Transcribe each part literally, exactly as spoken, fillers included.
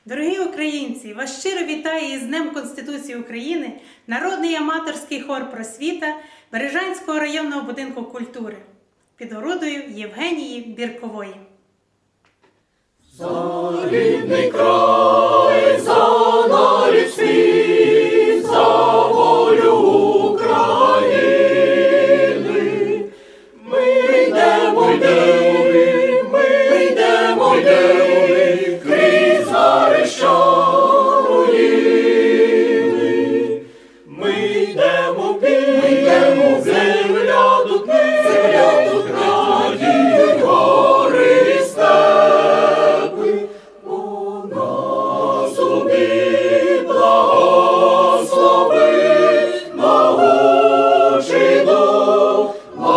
Дорогі українці, вас щиро вітає із Днем Конституції України Народний аматорський хор «Просвіта» Бережанського районного будинку культури під орудою Євгенії Біркової. За рідний край, за нарід світ, за волю України. Ми йдемо, йдемо, ми йдемо, йдемо, крізь гарища руїни. Ми йдемо в бій, земля тут ми, земля тут радіють гори і степи. Вона собі благословить могучий дух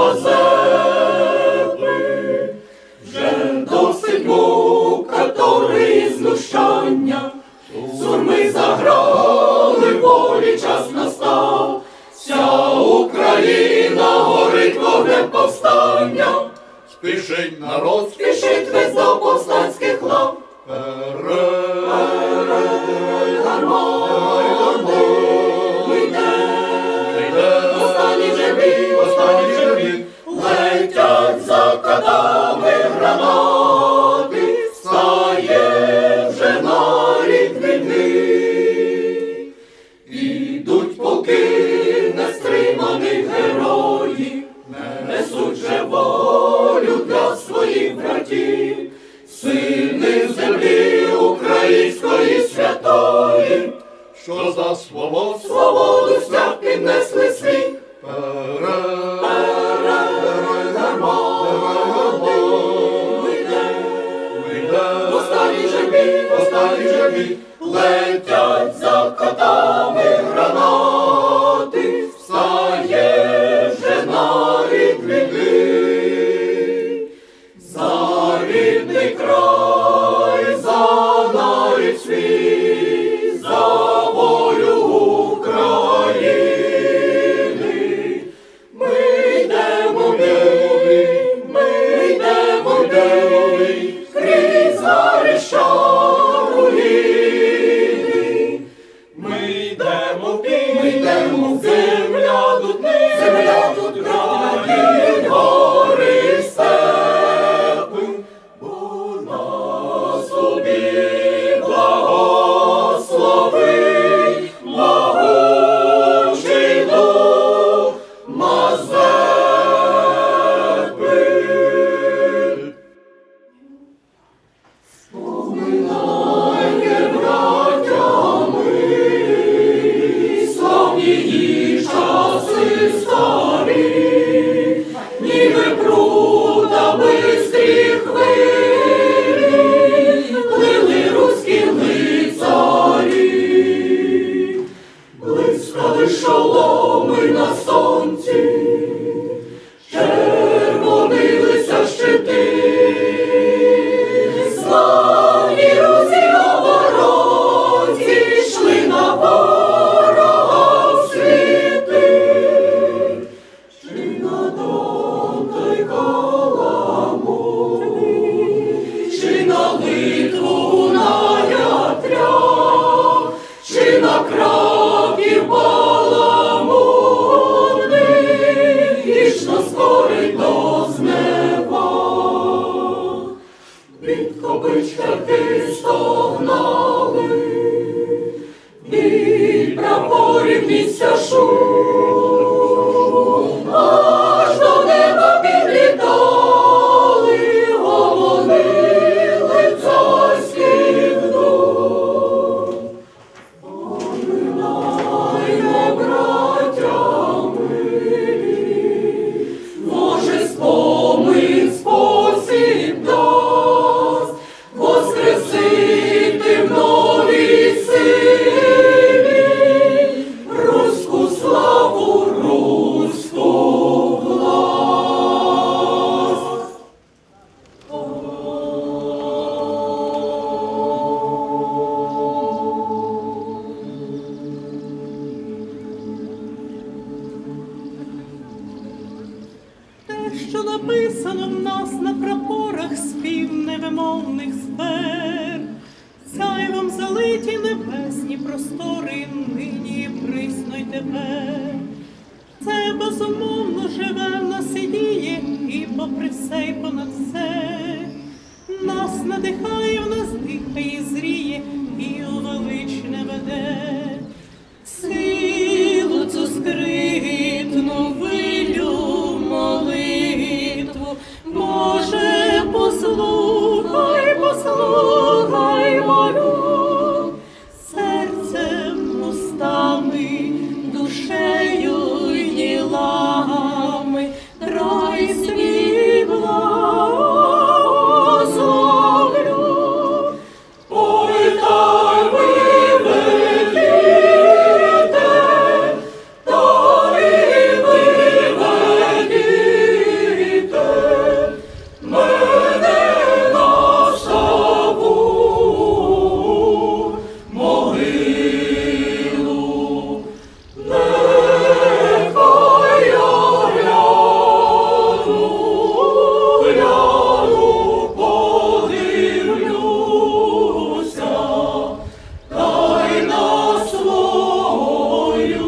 Мазепи. Вже досить мук, каторги і знущання, сурми заграли, волі час настав. Вся Україна горить вогнем повстання. Спішить народ, спішить весь до повстанських лав. Перед гармати йде, останній же бій, останній же бій. Летять за катами гранати, стає вже нарід війни. Ідуть полки нестриманих героїв, несуть же волю для своїх братів. Сини землі української святої, що за свободу, свободу свят піднесли світ. Перед гармати йде, останній же бій, останній же бій. Летять за катами гранати, стає вже нарід війни. За рідний край, за нарід світ, за волю України. Ми йдемо, ми йдемо, крізь гарища руїни. Ми йдемо в бій, ми йдемо, земля тут ми, земля тут радіють гори і степи. Вона собі благословить могучий дух Мазепи. Споминайте, браття мої, славні її часи старі, ніби пруда бистрі хвилі, плили руські лицарі, блискали шоломи на сонці, червонилися щити. Славні Русі оборонці йшли на ворога в світи. Чи на Дон та й Каламу, чи на Литву на Ятря, чи на Краків баламутний, вічно скорить до знева. Від копич карти стогнали, від прапорів місця шум, аж до неба підлітали гомони царських дум. Поминаймо, браття милі, може спомин спосіб дасть воскресити в новій силі руську славу, руську власть. Те, що написано в нас на прапорах спів невимовних сфер, Сяйвом залиті небесні простори, нині присно й тепер. Це безумовно живе в нас і діє, і попри все, й понад все. Нас надихає, в нас дихає, і зріє, і у величне веде. Силу цю скритну вилю молитву, Боже, послухай, послухай молю. Серцем, устами, душею й ділами край свій благословлю. Ой, дай виведіте, дай виведіте мене на саму могилу. Нехай я гляну, гляну, подивлюся, та й на свою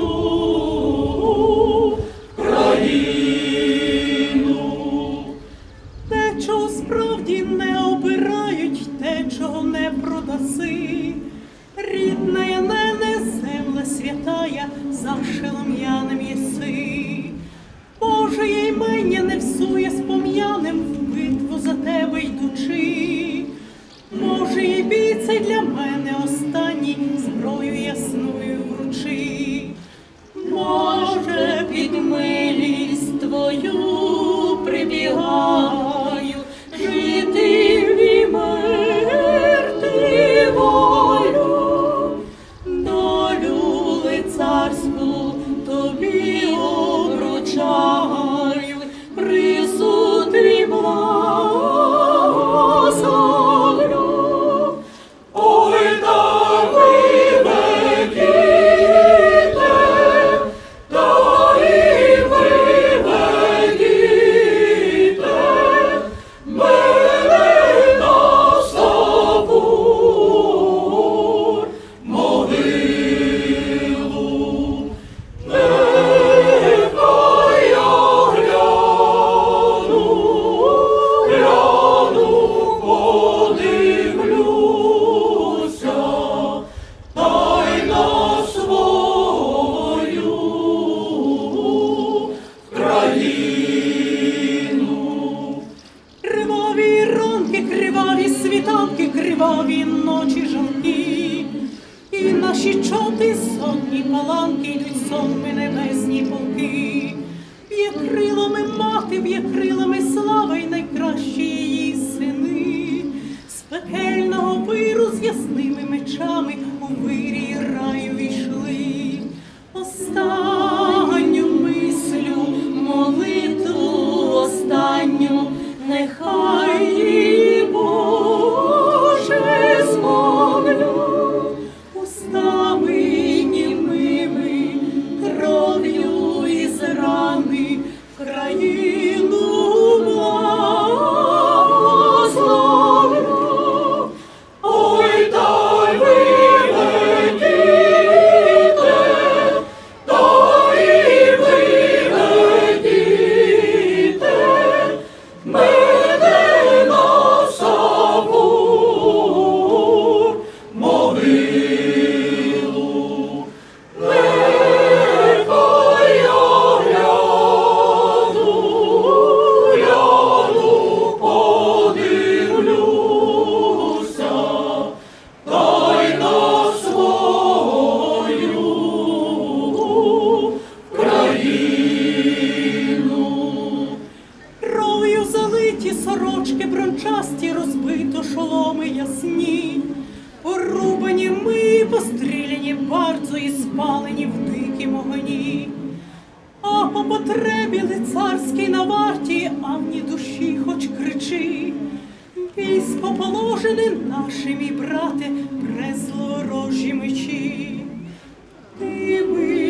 країну. Те, чого справді не обирають, те, чого не продаси. Рідная нене, земля святая, за шелом'яним єси. Боже, я ймення не всує з пом'яним, в битву за тебе йдучи. Може, й бій цей для мене останній, зброю ясною вручи. Може, під милість твою прибігаю, жити і мерти волю. Долю лицарську тобі обручаю, присуд твій благословлю. Ой, дай виведіте, дай виведіте мене на саму могилу. Нехай я гляну, гляну, подивлюся, та й на свою країну. Криваві ранки, криваві світанки, криваві ночі жалкі. І наші чоти сонні паланки йдуть сонми небесні полки. Б'є крилами мати, б'є крилами слава й найкращі її сини. З пекельного виру з ясними мечами у вирій раю війшли. Останню мислю, молитву останню, нехай її, Боже, змовлю. Устами німими, кров'ю із рани, в країну благословлю. Ой, дай виведіте, дай виведіте мене на саму могилу. Нехай я гляну, гляну, подивлюся, та й на свою країну. Кров'ю залиті сорочки брончасті, розбито шоломи ясні. Порубані ми, постріляні бардзо і спалені в дикім огні. А по потребі лицарській на варті, ані душі хоч кричи. Військо положене наше, мій брате, брезло ворожі мечі. Ти ми